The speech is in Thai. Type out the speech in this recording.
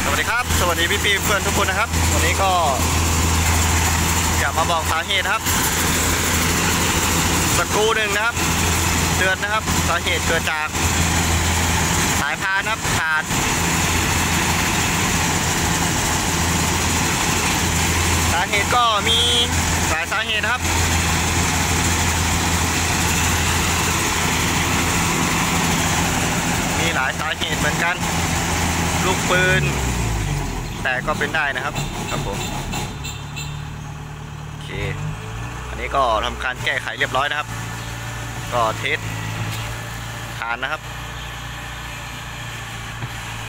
สวัสดีครับสวัสดีพี่เพื่อนทุกคนนะครับวันนี้ก็อยากมาบอกสาเหตุครับสกรูหนึ่งนะครับเตือนนะครับสาเหตุเกิดจากสายพานครับขาดสาเหตุก็มีหลายสาเหตุครับมีหลายสาเหตุเหมือนกันลูกปืนแต่ก็เป็นได้นะครับครับผมโอเคอันนี้ก็ทำการแก้ไขเรียบร้อยนะครับก็เทสฐานนะครับ